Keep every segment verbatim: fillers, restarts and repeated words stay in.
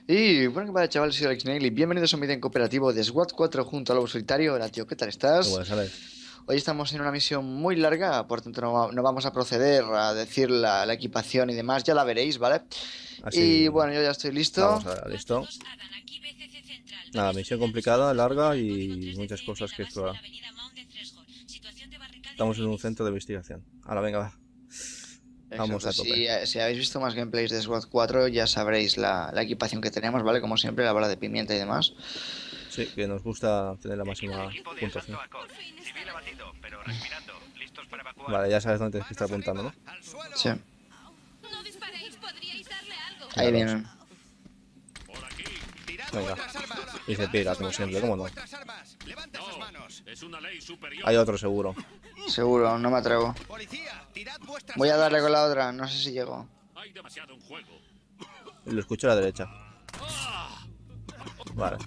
Y bueno, que vale, chavales, soy Alex Neil y bienvenidos a un vídeo en cooperativo de SWAT cuatro junto a Lobo Solitario. Hola, tío, ¿qué tal Muy estás? buenas, Alex. Hoy estamos en una misión muy larga, por tanto no, va- no vamos a proceder a decir la, la equipación y demás, ya la veréis, ¿vale? Y Así bueno, yo ya estoy listo. vamos a listo. Nada, misión complicada, larga y muchas cosas que explorar. Estamos en un centro de investigación. Ahora, venga, va. Vamos Exacto, a tope. si, eh, si habéis visto más gameplays de SWAT cuatro ya sabréis la, la equipación que tenemos, ¿vale? Como siempre, la bala de pimienta y demás. Sí, que nos gusta tener la máxima Equipo de asalto puntuación. a Cod. Civil abatido, pero respirando. Listos para evacuar. Vale, ya sabes dónde tienes que estar apuntando, ¿no? Sí, No disparéis, podríais darle algo. ahí Miraros. vienen. Venga. Y se pira, como siempre, ¿cómo no? Es una ley superior. Hay otro seguro. Seguro, no me atrevo. Voy a darle con la otra, no sé si llego. Hay demasiado en juego. Lo escucho a la derecha. Vale.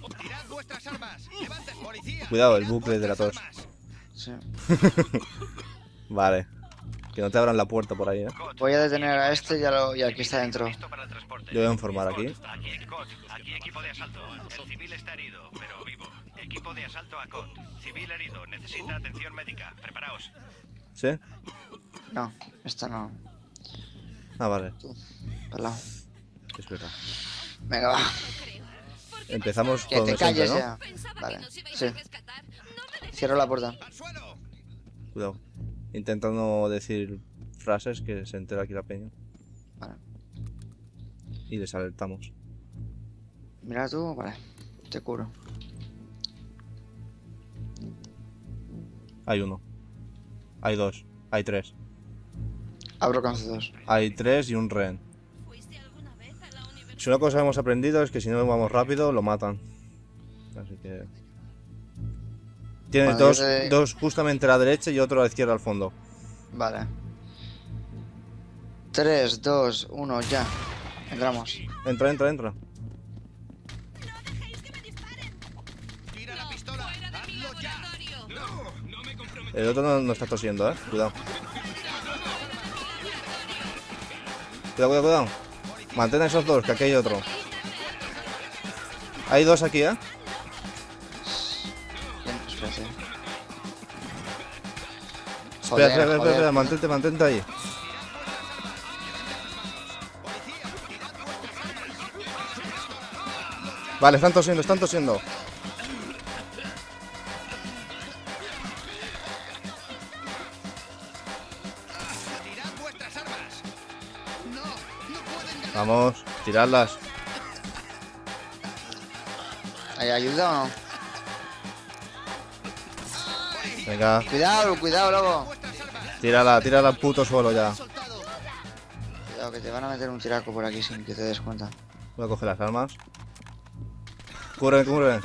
Cuidado, el bucle de la tos. Sí. Vale. Que no te abran la puerta por ahí, ¿eh? Voy a detener a este y, a lo- y al que está dentro. Listo para el transporte. Yo voy a informar aquí. Aquí Cod. Aquí equipo de asalto. El civil está herido, pero vivo. Equipo de asalto a Cod. Civil herido. Necesita atención médica. Preparaos. ¿Sí? No, esta no. Ah, vale. Para lado. Es verdad. Venga, va. Empezamos Que con te el siempre, calles ¿no? ya. Pensaba Vale, que nos ibais sí. a rescatar. No me dejéis. Cierro la puerta. Cuidado. Intenta no decir frases que se entera aquí la peña. Vale. Y les alertamos. Mira tú, vale. Te curo. Hay uno. Hay dos. Hay tres. Abro con C dos. Hay tres y un rehén. ¿Fuiste alguna vez a la universidad? Si una cosa hemos aprendido es que si no vamos rápido, lo matan. Así que... Tienes Bueno, dos, yo te- dos justamente a la derecha y otro a la izquierda al fondo. Vale. tres, dos, uno, ya. Entramos. Entra, entra, entra. ¡Fuera de mi laboratorio! El otro no, no está tosiendo, eh. Cuidado. Cuidado, cuidado, cuidado. Mantén a esos dos, que aquí hay otro. Hay dos aquí, eh. Bien, espérate. Espera, espera, espera, joder. espera, mantente, mantente ahí. Vale, están tosiendo, están tosiendo. Vamos, tirarlas. ¿Hay ayuda o no? Venga, Cuidado, cuidado, lobo. tírala, tírala al puto suelo ya. Cuidado, que te van a meter un tiraco por aquí sin que te des cuenta. Voy a coger las armas. Cubre, cubre.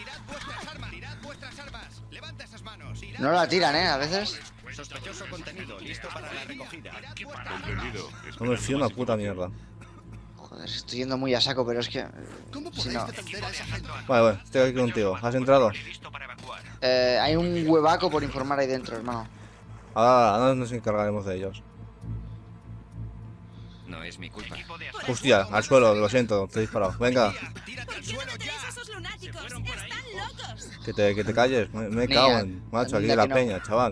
No la tiran, ¿eh? A veces. Sospechoso contenido. Listo para la recogida. Comprendido. No me fío una puta mierda. Joder, estoy yendo muy a saco, pero es que... Si no... Vale, vale, estoy aquí contigo. ¿Has entrado? Listo para evacuar. Eh, hay un huevaco por informar ahí dentro, hermano. Ahora, ahora nos encargaremos de ellos. No es mi culpa. Equipo de asalto. Hostia, al suelo, lo siento, te he disparado. Venga, ¿Por qué no detenéis a esos lunáticos? ¡Están locos! que te, que te calles. Me, me Niña, cago en macho, aquí de la aquí no. peña, chaval.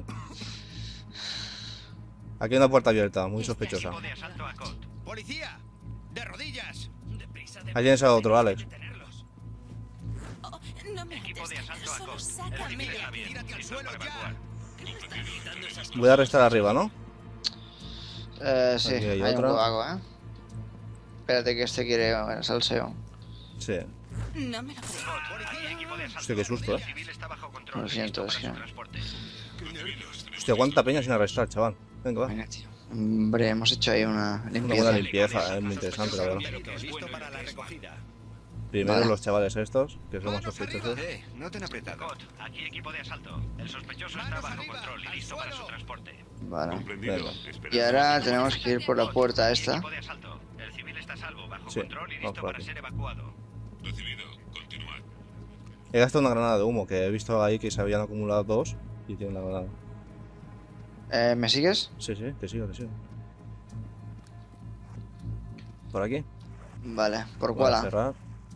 Aquí hay una puerta abierta, muy sospechosa. Equipo de asalto a Cod. ¡Policía! ¡De rodillas! Ahí tienes a otro, Alex. Oh, no me Equipo mates. de asalto a Solo Cod. El sácame civil de está aquí. bien. Listo para evacuar. Voy a restar arriba, ¿no? Eh, sí, Aquí hay hay un otra. huevaco, ¿eh? Espérate que este quiere eh, salseo. Sí. No me lo creo. Aquí equipo de asalto. Hostia, qué susto, El eh. civil está bajo control. Lo siento, Listo es para que- su transporte. Hostia, cuánta peña sin arrestar, chaval. Venga, va. Venga, tío. Hombre, hemos hecho ahí una Una limpieza. buena limpieza, es muy interesante, la verdad. Listo para la recogida. Primero Vale. los chavales estos, que son más sospechosos. Eh, no te han apretado. Cod, aquí equipo de asalto. El sospechoso está bajo control y listo para su transporte. Vale. Comprendido. Venga. Y ahora tenemos que ir por la puerta esta. Equipo de asalto. El civil está a salvo, bajo Sí, control y vamos listo por para aquí. ser evacuado. Recibido. Continuad. He gastado una granada de humo, que he visto ahí que se habían acumulado dos y tienen la granada. Eh, ¿Me sigues? Sí, sí, te sigo, te sigo. ¿Por aquí? Vale, por Voy a cuál? cerrar.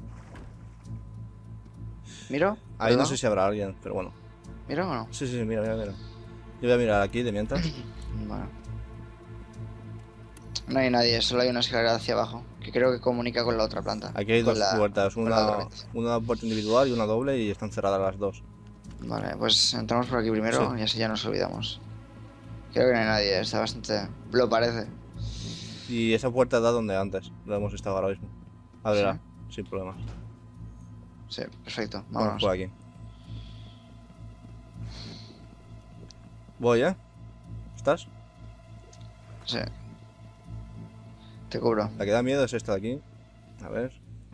¿Miro? Ahí no ¿Perdón? sé si habrá alguien, pero bueno. ¿Miro o no? Sí, sí, sí, mira, mira, mira. Yo voy a mirar aquí de mientras. Bueno. No hay nadie, solo hay una escalera hacia abajo, que creo que comunica con la otra planta. Aquí hay Con dos la- puertas, con la otra una, habitación. una puerta individual y una doble y están cerradas las dos. Vale, pues entramos por aquí primero Sí. y así ya nos olvidamos. Creo que no hay nadie, está bastante... Lo parece. Y esa puerta da donde antes, lo hemos estado ahora mismo. Ábrela, sin problemas. Sí, perfecto, Vamos vámonos. por aquí. Voy, ¿eh? ¿Estás? Sí. Te cubro. La que da miedo es esta de aquí. A ver.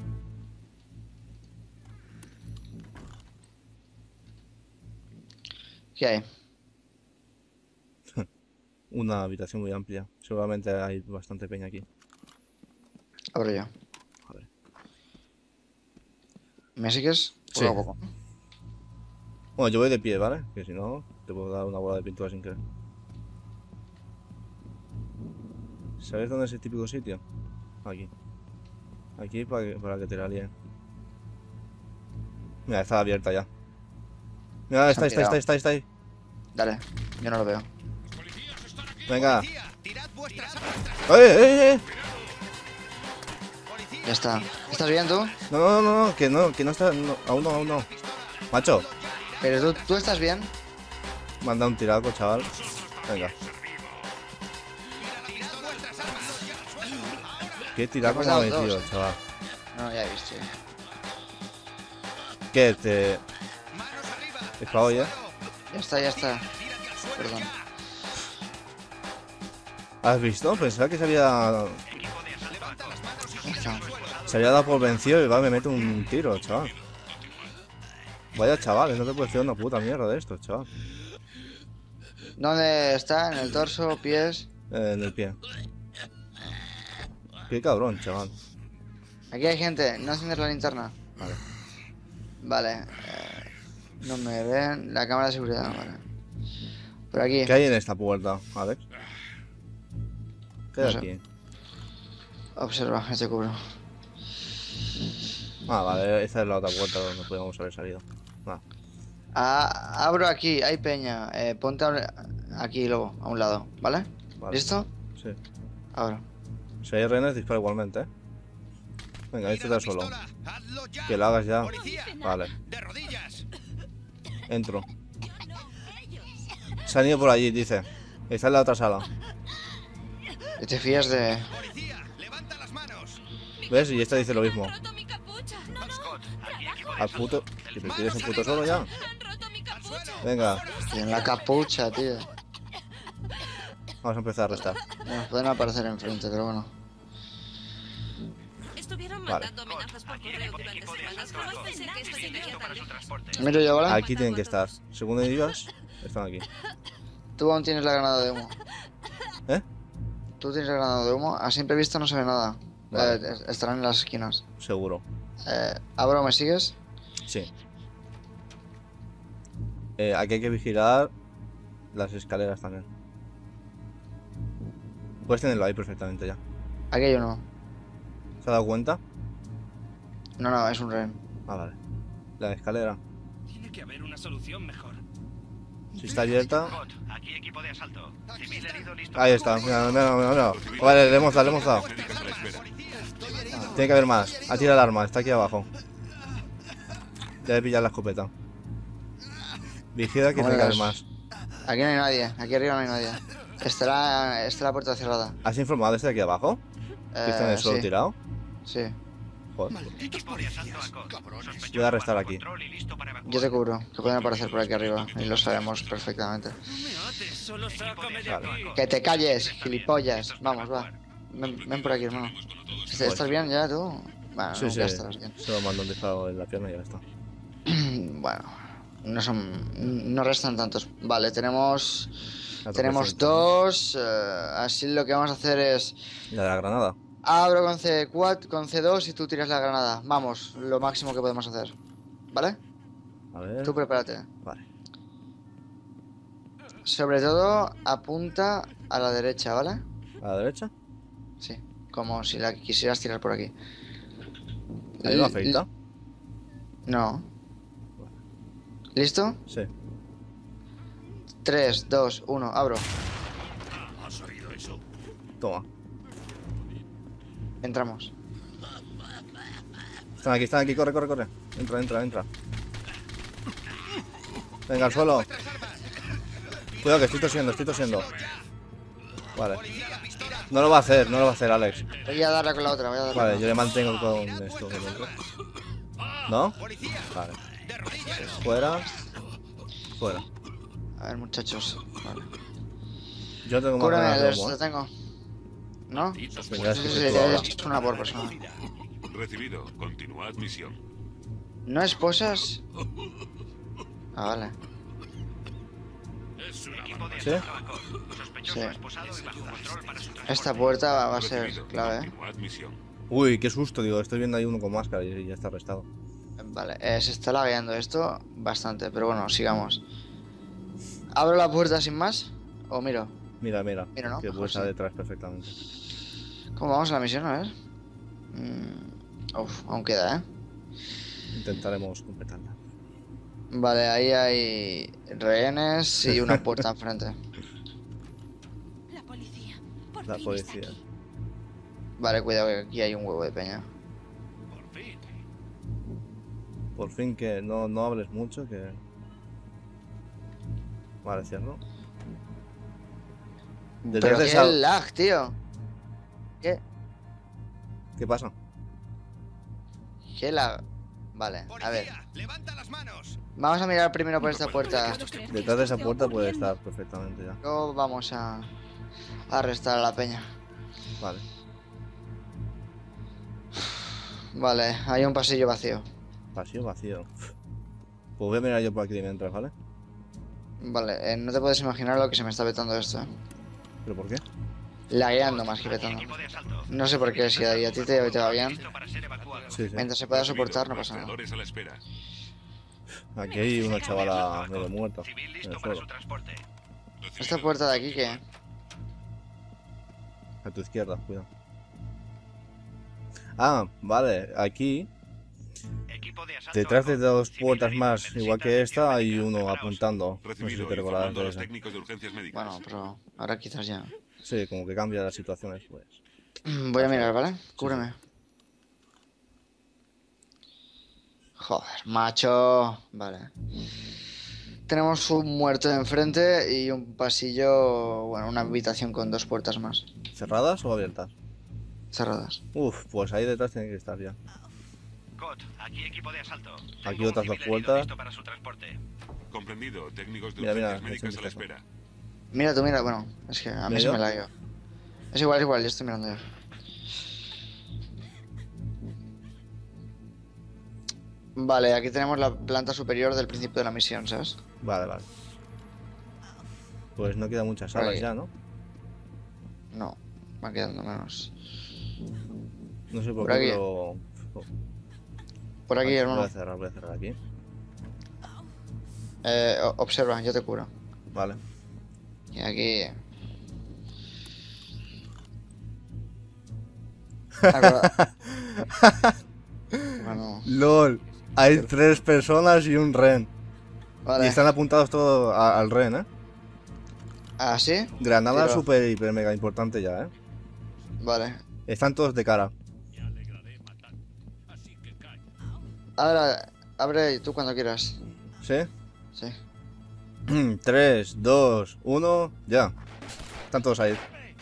¿Qué hay? Una habitación muy amplia. Seguramente hay bastante peña aquí. Abro yo. A ver. ¿Me sigues? Poco Sí. a poco. Bueno, yo voy de pie, ¿vale? Que si no, te puedo dar una bola de pintura sin querer. ¿Sabes dónde es el típico sitio? Aquí. Aquí para que, para que te la líen. Mira, está abierta ya. Mira, está, está, está, está, está ahí. Dale, yo no lo veo. Venga. Policía, tirad vuestras ¡Eh, eh, eh! Ya está. ¿Estás bien tú? No, no, no, no, que no, que no está. No, aún no, aún no. Macho, Pero tú, ¿tú estás bien? manda un tiraco, chaval. Venga. ¿Qué tiraco Hemos me ha dado metido, dos. chaval? No, ya he visto. ¿Qué? Te. Es para hoy, ¿eh? Ya está, ya está. Perdón. ¿Has visto? Pensaba que se había. Ya está. Se había dado por vencido y va, me mete un tiro, chaval. Vaya chavales, no te puedes decir una puta mierda de esto, chaval. ¿Dónde está? ¿En el torso? ¿Pies? Eh, en el pie. Qué cabrón, chaval. Aquí hay gente. ¿No enciendes la linterna? Vale. Vale. eh, no me ven. La cámara de seguridad, vale. Por aquí. ¿Qué hay en esta puerta, Alex? ¿Qué hay No sé. aquí? Observa, yo te cubro. Ah, vale, esta es la otra puerta donde podíamos haber salido. Ah, Ah, abro aquí, hay peña. Eh, ponte a- aquí luego, a un lado, ¿vale? vale. ¿Listo? Sí. Abro. Si hay renes, dispara igualmente, ¿eh? Venga, este está solo. Hazlo ya. Que lo hagas ya. Policía, Vale, de rodillas. entro. Se han ido por allí, dice. Está en la otra sala. ¿Y te fías de...? Policía, levanta las manos. ¿Ves? Y esta dice lo mismo. Han roto mi capucha. No, no. Scott, aquí equipo de Al puto. ¿Que te quieres un puto solo ya? Han roto mi capucha. Venga, En la capucha, tío. vamos a empezar a restar. Nos pueden aparecer enfrente, pero bueno. Estuvieron Vale. mandando amenazas por Aquí correo equipo, durante equipo de semanas. asalto ¿Cómo a puede ser que esto Civil llegue listo tan para su lejos? transporte. Miro yo, ¿vale? Aquí tienen que estar. Según ellos, están aquí. Tú aún tienes la granada de humo. ¿Eh? Tú tienes la granada de humo. A simple vista no se ve nada. Vale. Eh, es- estarán en las esquinas. Seguro. Eh, Abro, ¿me sigues? Sí. Eh, aquí hay que vigilar las escaleras también. Puedes tenerlo ahí perfectamente ya. Aquí hay uno. ¿Se ha dado cuenta? No, no, es un rehén. Ah, vale. La escalera. Tiene que haber una solución mejor. Si está abierta. Scott, aquí equipo de asalto. Civil herido listo. Ahí está. Mira, mira, mira, mira. Vale, le hemos dado, le hemos dado. Tiene que haber más. Ha tirado el arma, está aquí abajo. Debe pillar la escopeta. Vigila que tiene que haber más. Aquí no hay nadie. Aquí arriba no hay nadie. Estará, está la puerta cerrada. ¿Has informado desde aquí abajo? ¿Que está en Eh, el suelo sí, tirado? sí. Joder. Equipo de asalto a Cod. Sospechoso Voy a arrestar bajo aquí. control y listo para evacuar. Yo te cubro. Que pueden aparecer por aquí arriba. Y lo sabemos perfectamente. No me ates, solo sácame de Vale. aquí. Que te calles, gilipollas. Vamos, va. Ven, ven por aquí, hermano. ¿Estás bien ya tú? Bueno, Sí, sí. ya estás bien. Se lo mando un disparo en la pierna y ya está. Bueno, no son. No restan tantos. Vale, tenemos. La Tenemos tropecita. dos. eh, así lo que vamos a hacer es. ¿Y la de la granada? Abro con C cuatro, con C dos y tú tiras la granada. Vamos, lo máximo que podemos hacer. ¿Vale? A ver. Tú prepárate. Vale. Sobre todo, apunta a la derecha, ¿vale? ¿A la derecha? Sí, como si la quisieras tirar por aquí. ¿Ahí no afeita? No. ¿Listo? Sí. tres, dos, uno, abro. ¿Has oído eso? Toma. Entramos. Están aquí, están aquí, corre, corre, corre. Entra, entra, entra. Venga, al suelo. Cuidado que estoy tosiendo, estoy tosiendo. Vale. No lo va a hacer, no lo va a hacer, Alex. Voy a darle con la otra, voy a darle Vale, con yo la le mantengo con esto. que dentro. ¿No? Vale. Fuera. Fuera. otra. A ver, muchachos. Vale. Yo tengo más Cúrame, ganas de les- humo, lo ¿eh? tengo. ¿No? Venga, es Sí, que sí, soy sí, tú ahora. es una por persona. Recibido. Continuad misión. ¿No esposas? Ah, vale. Es una Equipo de ¿Sí? asalto a Cod. Sospechoso Sí. esposado y bajo control para su transporte. Esta puerta va, va a ser Recibido. clave, ¿eh? Continuad misión. Uy, qué susto, digo. Estoy viendo ahí uno con máscara y ya está arrestado. Vale, eh, se está lagueando esto bastante, pero bueno, sigamos. ¿Abro la puerta sin más? ¿O miro? Mira, mira. Mira, ¿no? Que Mejor puede estar sí. detrás perfectamente. ¿Cómo vamos a la misión? A ver. Mm, uf, aún queda, ¿eh? Intentaremos completarla. Vale, ahí hay rehenes y una puerta enfrente. La policía. Por La fin policía. está aquí. Vale, cuidado que aquí hay un huevo de peña. Por fin. Por fin que no, no hables mucho, que... Vale, cierro. Detrás Pero de qué esa... lag, tío. ¿Qué? ¿Qué pasa? ¿Qué lag? Vale, a ver. Policía, levanta las manos. Vamos a mirar primero por esta puerta. ¿Puedo creer que Detrás de esto esa esté puerta puede ocurriendo? estar perfectamente ya. Luego vamos a, a arrestar a la peña. Vale. Vale, hay un pasillo vacío. Pasillo vacío. Pues voy a mirar yo por aquí mientras, ¿vale? Vale, eh, no te puedes imaginar lo que se me está vetando esto, eh. ¿Pero por qué? Lagueando más que Aquí vetando. equipo de asalto. No sé por qué, si a, a ti te, te va bien. Listo para ser evacuado. Sí, sí. Mientras se pueda Recibido. soportar, no pasa nada. Rastreadores a la espera. Aquí hay una chavala medio muerta. Civil En listo el para suelo. su transporte. Recibido. Esta puerta de aquí, ¿qué? A tu izquierda, cuidado. Ah, vale. Aquí, Equipo de asalto detrás a de Cod. dos Civil puertas herido. más, Necesita igual que atención esta, hay médica. uno Preparaos. apuntando. No sé si Recibido. te recordarás Informando a de los eso. técnicos de urgencias médicas. Bueno, pero ahora quizás ya. Sí, como que cambia las situaciones, pues. Voy a mirar, ¿vale? Cúbreme. Joder, macho. Vale. Tenemos un muerto de enfrente y un pasillo, bueno, una habitación con dos puertas más ¿Cerradas o abiertas? cerradas. Uf, pues ahí detrás tiene que estar ya. Cod, aquí equipo de asalto. Aquí Tengo un otras dos civil herido puertas. listo para su transporte. Comprendido. Técnicos de Mira, mira, urgencias médicas es a un la piso. espera. Mira tú, mira, bueno, es que a mí se ¿Medio? me la dio. Es igual, es igual, yo estoy mirando ya. Vale, aquí tenemos la planta superior del principio de la misión, ¿sabes? Vale, vale. Pues no quedan muchas Por salas aquí. ya, ¿no? No, van quedando menos. No sé por, Por qué, aquí. pero... Por aquí, Voy hermano. a cerrar, voy a cerrar aquí. Eh, o- observa, yo te curo. Vale. Y aquí. Bueno, LOL. Hay tres personas y un ren. vale. Y están apuntados todos a- al ren, ¿eh? ¿Ah, sí? Granada Pero- super, hiper, mega importante ya, ¿eh? Vale. Están todos de cara. Ahora, abre tú cuando quieras. ¿Sí? Sí. tres, dos, uno, ya. Están todos ahí.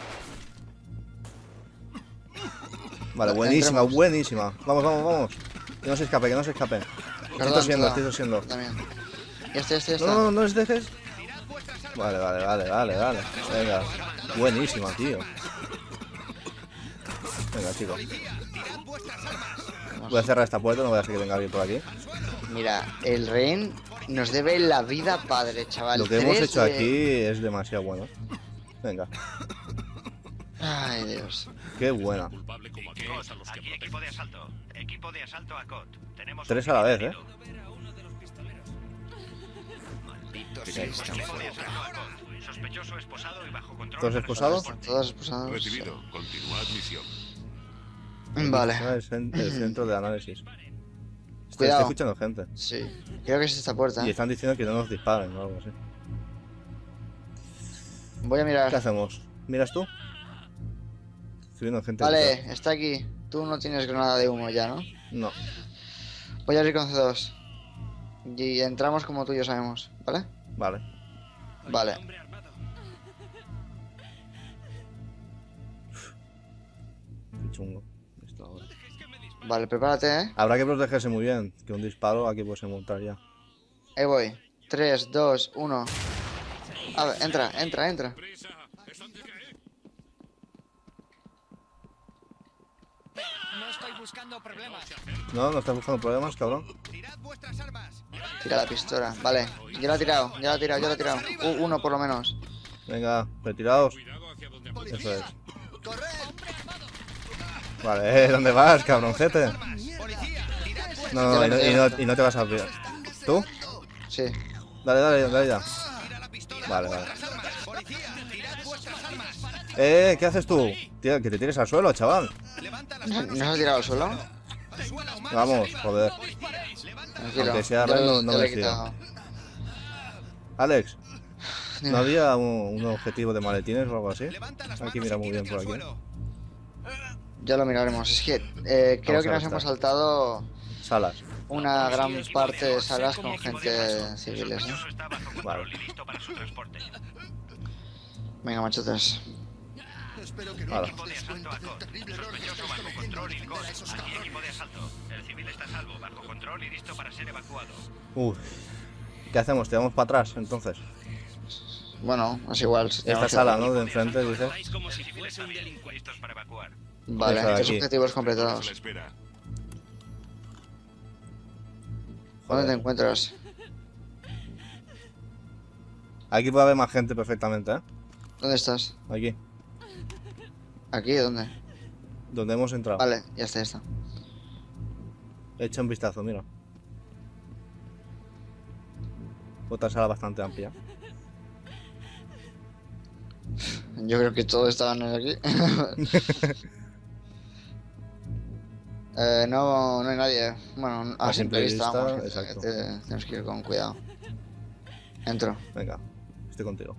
Vale, Va, buenísima, entremos. buenísima. Vamos, vamos, vamos. Que no se escape, que no se escape. Estoy Perdón, tosiendo, perdón. estoy tosiendo. También. Ya está, ya está, ya No, está. no, no, no les dejes. Vale, vale, vale, vale, vale. Venga. Buenísima, tío. Venga, chicos. Voy a cerrar esta puerta, no voy a dejar que venga alguien por aquí. Mira, el rehén nos debe la vida padre, chaval. Lo que hemos Tres hecho de- aquí es demasiado bueno. Venga, Ay, Dios. qué buena. Culpable como Cod, aquellos a los que aquí protegen. equipo de asalto. Equipo de asalto a Cod. Tenemos Tres un a la civil vez, herido. Equipo de asalto a Cod. Sospechoso esposado y bajo control. ¿Todos para su esposados? transporte. Todos esposados. Recibido. Continuad misión. Vale. Ah, El, cen- el centro de análisis. Estoy, Cuidado. estoy escuchando gente. Sí. Creo que es esta puerta. Y están diciendo que no nos disparen o algo así. Voy a mirar. ¿Qué hacemos? ¿Miras tú? Estoy viendo gente. Vale, está aquí. Tú no tienes granada de humo ya, ¿no? No. Voy a ir con C dos. Y entramos como tú y yo sabemos, ¿vale? Vale. Vale. Hombre armado. Qué chungo. Esto ahora. Vale, prepárate, ¿eh? Habrá que protegerse muy bien. Que un disparo aquí puede montar ya. Ahí voy. tres, dos, uno. A ver, entra, entra, entra. No estoy buscando problemas. No, no estás buscando problemas, cabrón. Tirad vuestras armas. Tira la pistola. Vale. Ya la he tirado, ya la he tirado, ya la he tirado. U- uno por lo menos. Venga, retirados. Eso es. Corred. Vale, eh, ¿dónde vas, cabroncete? Policía, tirad vuestras No, no, y no, y no, y no te vas a... ¿Tú? Sí. Dale, dale, dale ya. Tira la pistola. Vale, vale. Vuestras armas. Policía, tirad vuestras armas. Eh, ¿qué haces tú? Tío, que te tires al suelo, chaval. Levanta las ¿No manos. se ha tirado al suelo? Suelo, manos Vamos, arriba. joder. Tranquilo. Aunque sea Ya red, lo- no- no ya me lo he fío. quitado. Alex, ¿no Dime. había un, un objetivo de maletines o algo así? Levanta las Aquí manos mira y muy bien tírate por al aquí. suelo. Ya lo miraremos. Es que eh, creo Vamos que a nos ver, hemos está. saltado Salas. una gran parte de salas Sé con cómo equipo gente de paso. El civiles, ¿eh? sospechoso está bajo control Vale. y listo para su transporte. Venga, machotes. Espero que no Ahora. Equipo de asalto a C O D. Sospechoso bajo control y C O D. Aquí equipo de asalto. El civil está a salvo, bajo control y listo para ser evacuado. Uf. ¿Qué hacemos? ¿Tiramos para atrás, entonces? Bueno, es igual. si Esta tenemos que- sala, ¿no? De enfrente, dices. Vais como si Civiles fuese un también, delincuente. listos para evacuar. Vale, Esa de tres aquí. objetivos A la completados. espera. ¿Dónde te Joder. encuentras? Aquí puede haber más gente perfectamente, ¿eh? ¿Dónde estás? Aquí. ¿Aquí? ¿Dónde? Donde hemos entrado. Vale, ya está, ya está. Echa un vistazo, mira. Otra sala bastante amplia. Yo creo que todos estaban aquí. eh, no, no hay nadie. Bueno, a, A simple simple vista, vista, vamos, que exacto. te- tenemos que ir con cuidado. Entro. Venga, estoy contigo.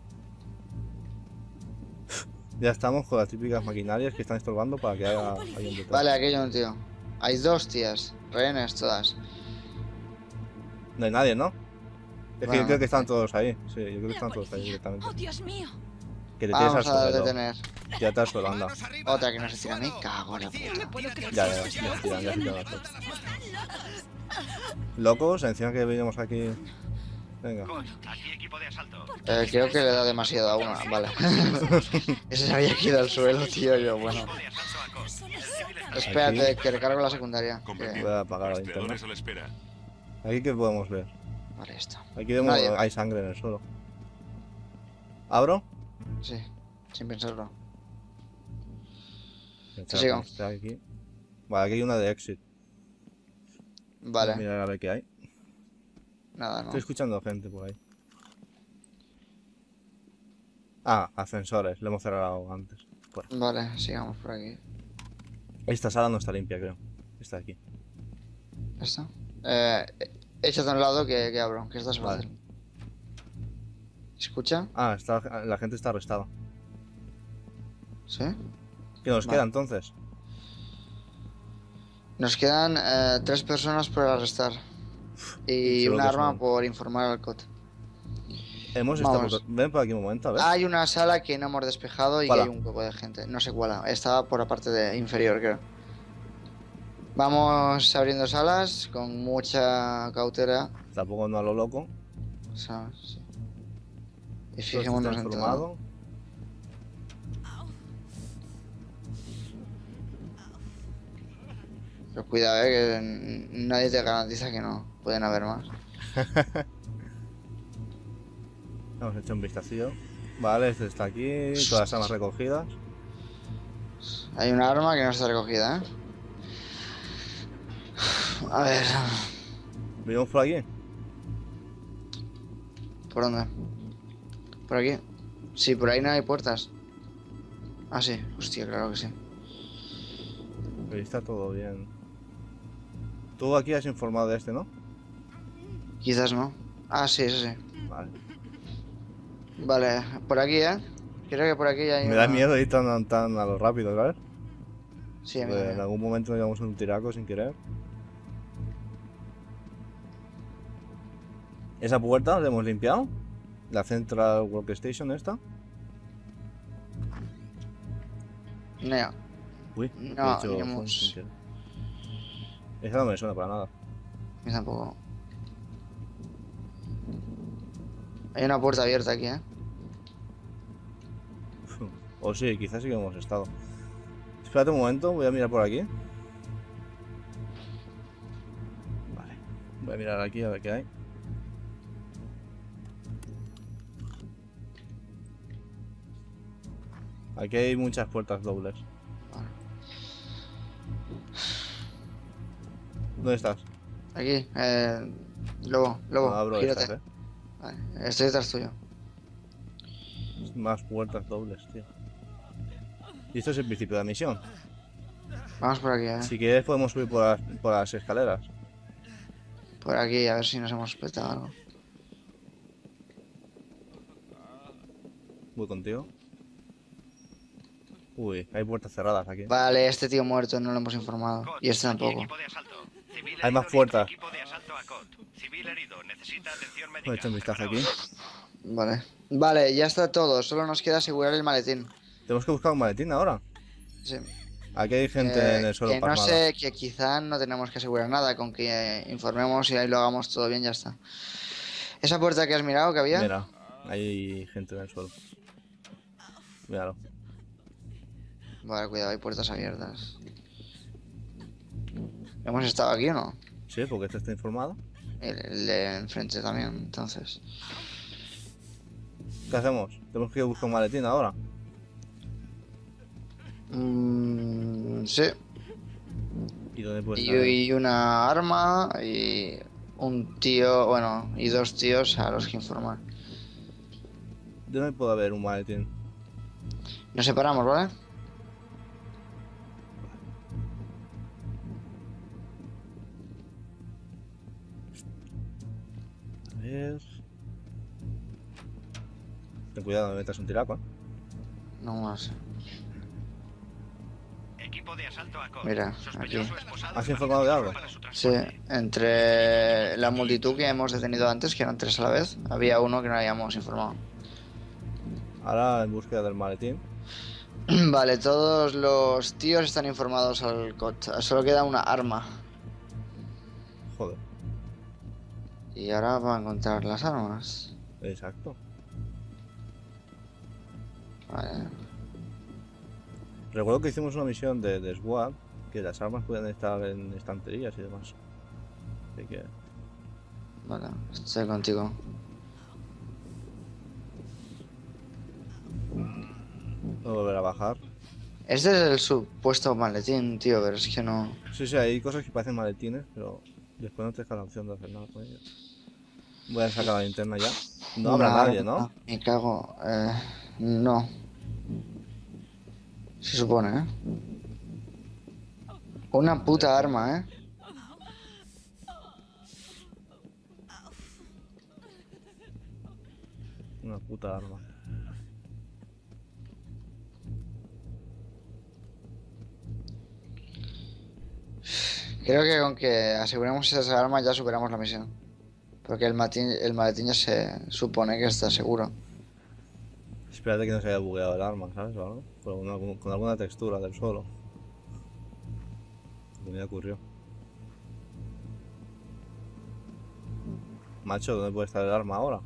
Ya estamos con las típicas maquinarias que están estorbando para que haya, haya un detrás. Vale, aquí hay un tío. Hay dos tías. Rehenes todas. No hay nadie, ¿no? Es que Bueno, yo creo que están hay- todos ahí. Sí, yo creo que están todos ahí directamente. ¡Oh, Dios mío! Que te tires al Vamos a suelo. detener. Tírate al suelo, anda. Manos arriba. Otra que no se Al tira. Me suelo. cago en la Policía, puta. tírate al Ya, ya, suelo. ya, ya, se tiran, ya se tiran al suelo. ¡Están locos! Locos, encima que venimos aquí. Venga. C O D, aquí equipo de asalto. Eh, creo que le he dado demasiado a uno. Vale. Ese se había ido al suelo, tío. Yo, bueno. Equipo de asalto a C O D. El civil está Espérate, que recargo la secundaria. que- Comprendido. Voy a apagar la Rastreadores linterna. a la espera. Aquí que podemos ver. Vale, esto. Aquí vemos Nadie. hay sangre en el suelo. ¿Abro? Sí, sin pensarlo. Está- sigo. está aquí. Vale, aquí hay una de exit. Vale, Mira a ver qué hay. nada, no. Estoy escuchando gente por ahí. Ah, ascensores. Le hemos cerrado antes. Fuera. Vale, sigamos por aquí. Esta sala no está limpia, creo. Está aquí. ¿Esto? Eh, échate a un lado que, que abro, que esto es Vale. fácil. ¿Escucha? Ah, está, la gente está arrestada. ¿Sí? ¿Qué nos Vale. queda entonces? Nos quedan eh, tres personas por arrestar. Y Solo un que arma son- por informar al C O T. Hemos estado... Vamos. por- Ven por aquí un momento, a ver. Hay una sala que no hemos despejado y que ¿Cuál? hay un poco de gente. No sé cuál. Estaba por la parte de inferior, creo. Vamos abriendo salas con mucha cautela. Tampoco no a lo loco. ¿Sabes? Sí. Y Todo fijémonos está en todo. transformado. Pero cuidado, eh, que n- nadie te garantiza que no. Pueden haber más. Hemos hecho un vistacillo. Vale, este está aquí. Todas las armas recogidas. Hay una arma que no está recogida, ¿eh? A ver, ¿Venimos por aquí? ¿por dónde? ¿Por aquí? Sí, por ahí no hay puertas. Ah, sí. Hostia, claro que sí. Ahí está todo bien. Tú aquí has informado de este, ¿no? Quizás no. Ah, sí, sí, sí. Vale. Vale, por aquí, ¿eh? Creo que por aquí hay Me da una- miedo ir tan, tan a lo rápido, ¿sabes? Sí, a mí Porque en también. algún momento nos llevamos un tiraco sin querer. Esa puerta la hemos limpiado. La Central Workstation esta. No, Uy, No, he hecho iremos. phone sin querer. Esa no me suena para nada. a mí tampoco. Hay una puerta abierta aquí, ¿eh? O sí, quizás sí que hemos estado. Espérate un momento, voy a mirar por aquí. Vale. Voy a mirar aquí a ver qué hay. Aquí hay muchas puertas dobles. ¿Dónde estás? Aquí, eh... Lobo, Lobo, No abro gírate. estas, eh. Vale, estoy detrás tuyo. Más puertas dobles, tío. Y esto es el principio de la misión. Vamos por aquí, ¿eh? Si quieres podemos subir por las, por las escaleras. Por aquí, a ver si nos hemos petado algo. Voy contigo. Uy, hay puertas cerradas aquí. Vale, este tío muerto no lo hemos informado. Cod, Y este aquí tampoco. equipo de asalto. Civil Hay más herido, puertas. Equipo de asalto a Cod. Civil herido, necesita atención médica. Voy a echar un vistazo aquí. Preparaos. Vale. Vale, ya está todo. Solo nos queda asegurar el maletín. Tenemos que buscar un maletín ahora. Sí. Aquí hay gente Eh, en el suelo que no pasmada. sé, que quizá no tenemos que asegurar nada. Con que eh, informemos y ahí lo hagamos todo bien, ya está. Esa puerta que has mirado, que había. Mira, hay gente en el suelo. Míralo. Vale, cuidado, hay puertas abiertas. ¿Hemos estado aquí o no? Sí, porque este está informado. El, el de enfrente también, entonces. ¿Qué hacemos? Tenemos que buscar un maletín ahora. Mm, sí. ¿Y dónde puede Y, estar? y una arma y un tío, bueno, y dos tíos a los que informar. ¿Dónde puede haber un maletín? Nos separamos, ¿vale? A ver. Ten cuidado, no me metas un tiraco, ¿eh? No más. Equipo de asalto a Cod. Mira, Sospechoso aquí. esposado ¿Has en informado de algo? para su Sí, transporte. entre la multitud que hemos detenido antes, que eran tres a la vez, había uno que no habíamos informado. Ahora en búsqueda del maletín. Vale, todos los tíos están informados al C O T. Solo queda una arma. Joder, Y ahora va a encontrar las armas. exacto. Vale. Recuerdo que hicimos una misión de, de SWAT, que las armas pueden estar en estanterías y demás. Así que... Vale, estoy contigo. Voy a volver a bajar. Este es el supuesto maletín, tío, pero es que no. Sí, sí, hay cosas que parecen maletines, pero después no te deja la opción de hacer nada con ellos. Voy a sacar la linterna ya. No habrá Una nadie, arma, ¿no? Me cago. Eh, no. Se supone, ¿eh? Una puta arma, ¿eh? Una puta arma. Creo que con que aseguremos esas armas ya superamos la misión. Porque el maletín, el maletín ya se supone que está seguro. Espérate que no se haya bugueado el arma, ¿sabes? O algo. Con, algún- con alguna textura del suelo. Que me ocurrió. Macho, ¿dónde puede estar el arma ahora?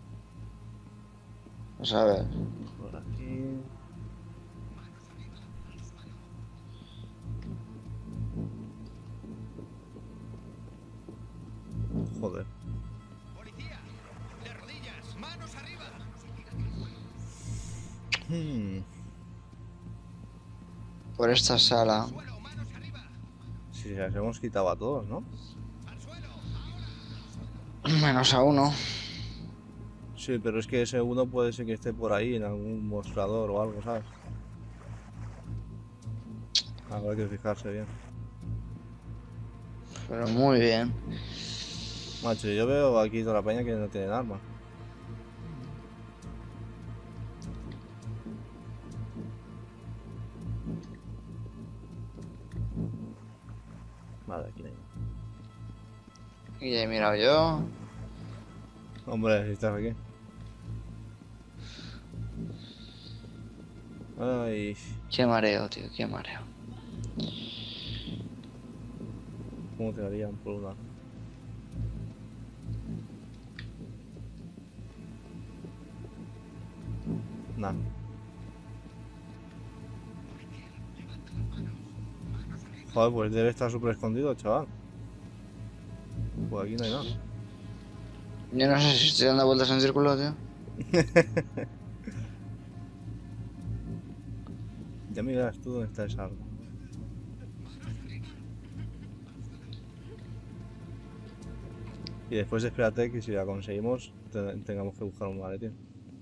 Vamos a ver. Por aquí. Joder. Policía, de rodillas, manos arriba. Hmm. Por esta sala. Suelo, manos arriba. Si las hemos quitado a todos, ¿no? Al suelo. Menos a uno. Sí, pero es que ese uno puede ser que esté por ahí en algún mostrador o algo, ¿sabes? Habrá que fijarse bien. Pero muy bien. Macho, yo veo aquí toda la peña que no tienen armas. Vale, aquí no hay nada. Y ya he mirado yo. Hombre, si estás aquí. Ay, Qué mareo, tío, qué mareo. ¿cómo te darían por una? Nah. Joder, pues debe estar súper escondido, chaval. Pues aquí no hay nada. Yo no sé si estoy dando vueltas en círculo, tío. Ya miras tú dónde está esa arma. Y después espérate que si la conseguimos te- tengamos que buscar un maletín.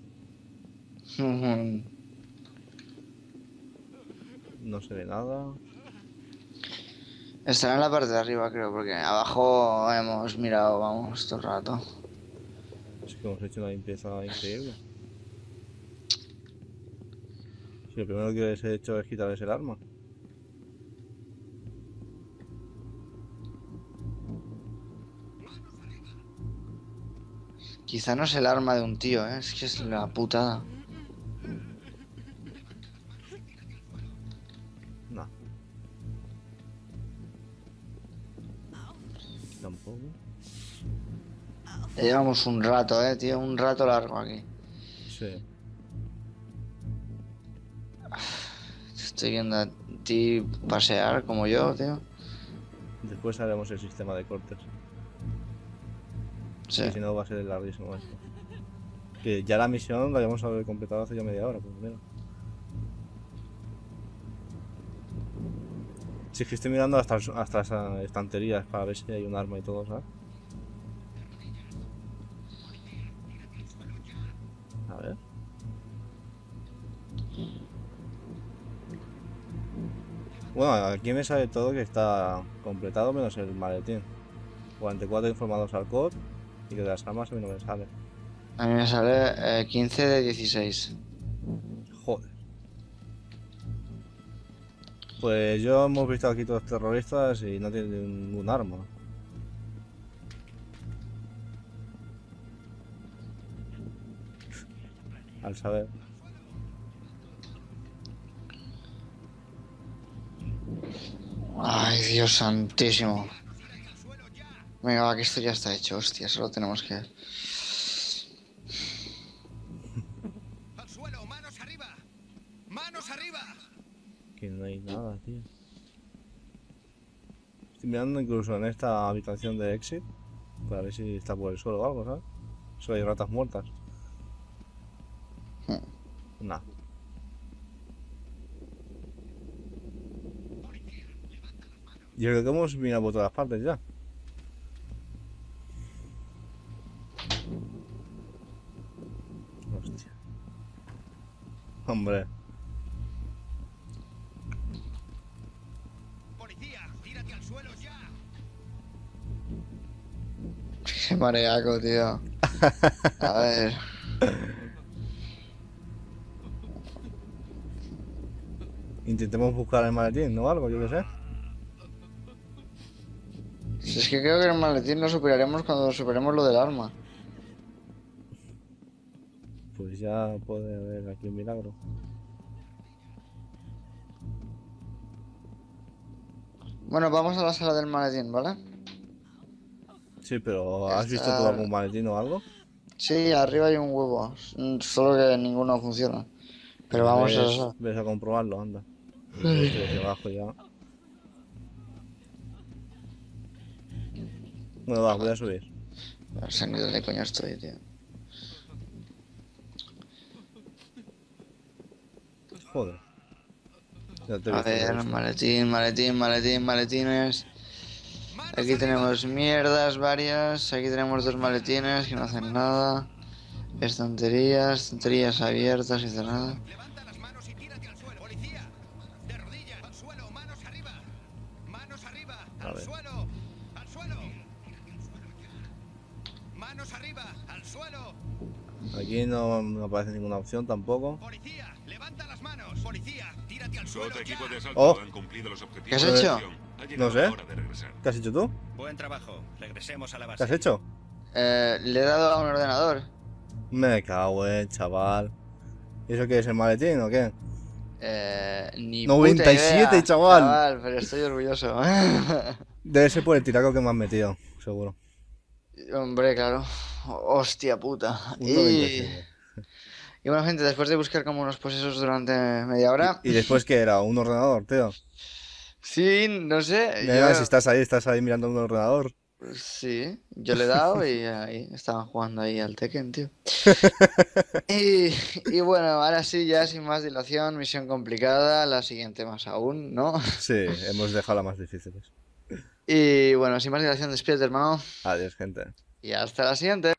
No se ve nada. Estará en la parte de arriba, creo, porque abajo hemos mirado, vamos, todo el rato. Es que hemos hecho una limpieza increíble. Si lo primero que les he hecho es quitarles el arma. Quizá no es el arma de un tío, ¿eh? Es que es la putada. No. Tampoco. Ya llevamos un rato, ¿eh, tío? Un rato largo aquí. Sí. Te estoy viendo a ti pasear como yo, tío. Después haremos el sistema de cortes. Sí. Que si no va a ser larguísimo esto. Que ya la misión la habíamos haber completado hace ya media hora, pues mira. Si es que estoy mirando hasta, hasta las estanterías para ver si hay un arma y todo, ¿sabes? A ver. Bueno, aquí me sale todo que está completado menos el maletín. cuarenta y cuatro informados al C O D y que de las armas a mí no me sale. A mí me sale eh, quince de dieciséis. Joder. Pues yo hemos visto aquí todos terroristas y no tienen ningún arma. Al saber. Ay, Dios santísimo. Venga, va, que esto ya está hecho, hostia, solo tenemos que... ¡Al suelo! ¡Manos arriba! ¡Manos arriba! Que no hay nada, tío. Estoy mirando incluso en esta habitación de exit para ver si está por el suelo o algo, ¿sabes? Solo hay ratas muertas. Nah. Yo creo que hemos mirado por todas partes ya. Hostia. Hombre. ¡Policía! ¡Tírate al suelo ya! Qué mareaco, tío. A ver... Intentemos buscar el maletín, ¿no? Algo, yo qué sé. Si es que creo que el maletín lo superaremos cuando superemos lo del arma. Pues ya puede haber aquí un milagro. Bueno, vamos a la sala del maletín, ¿vale? Sí, pero ¿has visto tú Está- algún maletín o algo? Sí, arriba hay un huevo, solo que ninguno funciona. Pero vamos a la ves, sala. ves a comprobarlo, anda. Estoy aquí abajo ya. Bueno, va, voy a subir. No sé ni dónde coño estoy, tío. Joder. Ya te he A visto, ver, te he visto. maletín, maletín, maletín, maletines. Aquí tenemos mierdas varias. Aquí tenemos dos maletines que no hacen nada. Estanterías, estanterías abiertas y cerradas. Levanta las manos y tírate al suelo. ¡Policía! ¡De rodillas! ¡Al suelo! ¡Manos arriba! ¡Manos arriba! A ¡Al ver. suelo! ¡Al Manos arriba, al suelo. Aquí no, no aparece ninguna opción tampoco. Policía, levanta las manos. Policía, tírate al suelo Todo ya. equipo de asalto Oh. han cumplido los objetivos. ¿Qué has de la hecho? misión. Ha llegado No sé. la hora de regresar. ¿Qué has hecho tú? Buen trabajo. Regresemos a la ¿Qué base. has hecho? Eh, le he dado a un ordenador. Me cago en chaval. ¿Y eso qué es, el maletín o qué? Eh, ni noventa y siete, puta idea, chaval. Pero estoy orgulloso. Debe ser por el tiraco que me has metido, seguro. Hombre, claro. Hostia puta. Un Y... noventa y siete. y bueno, gente, después de buscar como unos posesos durante media hora. ¿Y después qué era? ¿Un ordenador, tío? Sí, no sé. Mira, yo- si estás ahí, estás ahí mirando un ordenador. Sí, yo le he dado y ahí estaban jugando ahí al Tekken, tío. Y, y bueno, ahora sí, ya sin más dilación, misión complicada, la siguiente más aún, ¿no? Sí, hemos dejado las más difíciles. Y bueno, sin más dilación, despídete, hermano, Adiós, gente. y hasta la siguiente.